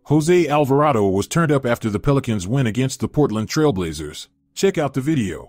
Jose Alvarado was turned up after the Pelicans win against the Portland Trailblazers. Check out the video.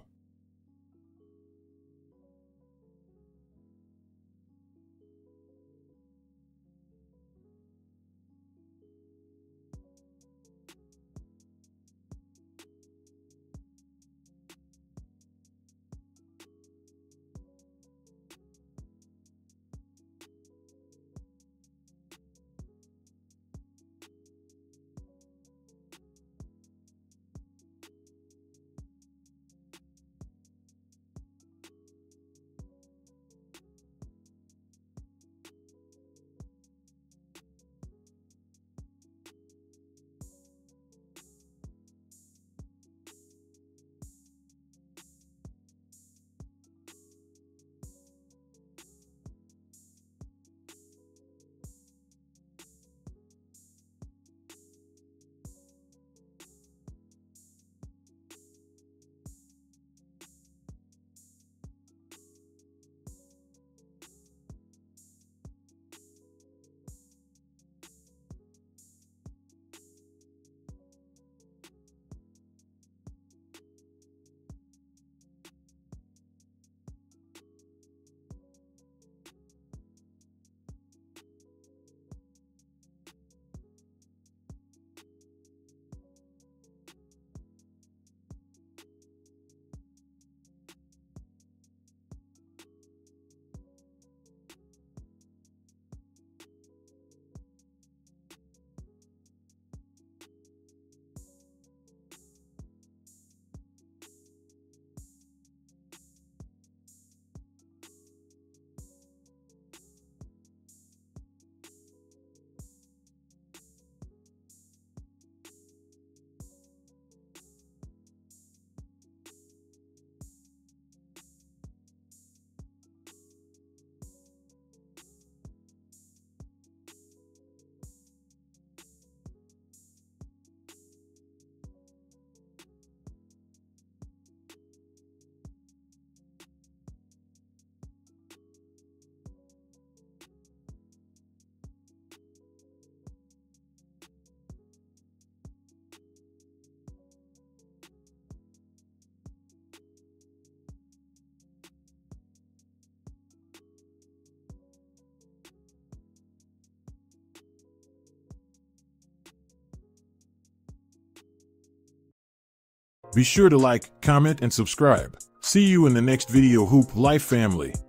Be sure to like, comment, and subscribe. See you in the next video, Hoop Life family.